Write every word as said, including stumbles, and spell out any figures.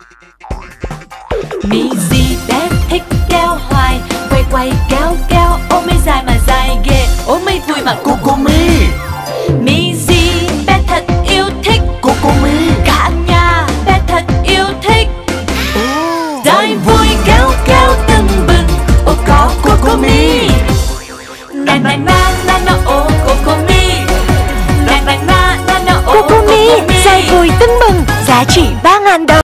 Mi gì bé thích kéo hoài, quay quay kéo kéo, ôm mấy dài mà dài ghê, ôm mấy vui mà Kokomi. Mi gì bé thật yêu thích Kokomi. cả nhà bé thật yêu thích. Đời vui kéo kéo tưng bừng, ô có Kokomi. Na na na na na ô Kokomi. Na na na na na ô Kokomi, dài vui tưng bừng, giá trị ba ngàn đồng.